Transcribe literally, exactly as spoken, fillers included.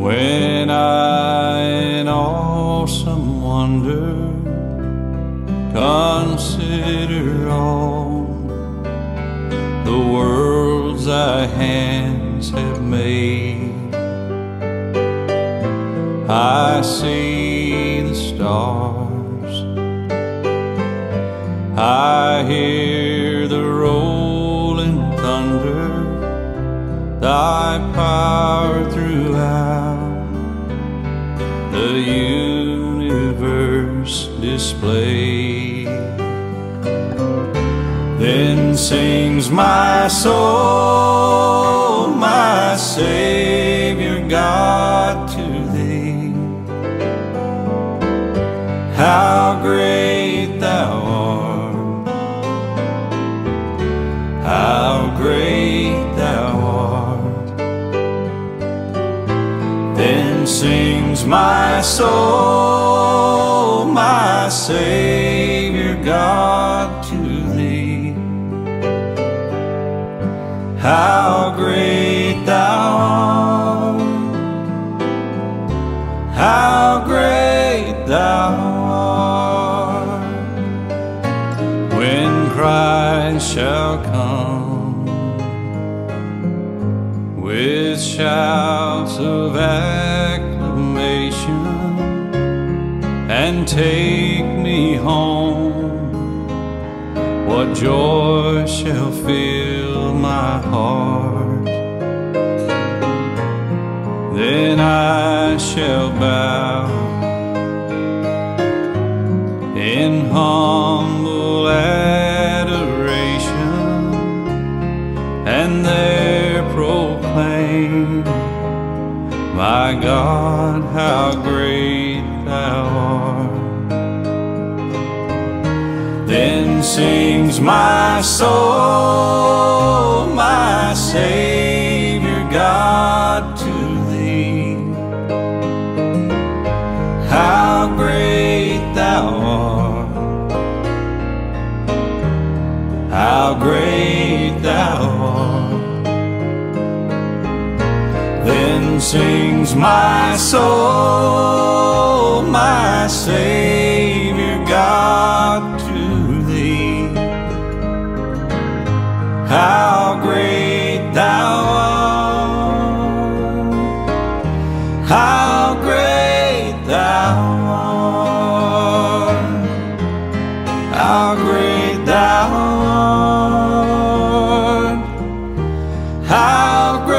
when I in awesome wonder consider all the worlds thy hands have made. I see the stars, I hear the rolling thunder, thy power throughout the universe displayed. Then sings my soul, my Savior God, to thee. How great thou art, how great thou art. Then sings my soul, my Savior God, to thee. How great thou art, how great thou art. When Christ shall come with shouts of acclamation and take me home, what joy shall fill my heart. Then I shall bow in humble adoration and there proclaim, my God, how great thou art. Then sings my soul, my Savior God, to thee. How great thou art, how great thou art. Then sings my soul, my Savior God, to thee. How great thou art, how great thou art, how great thou art, how great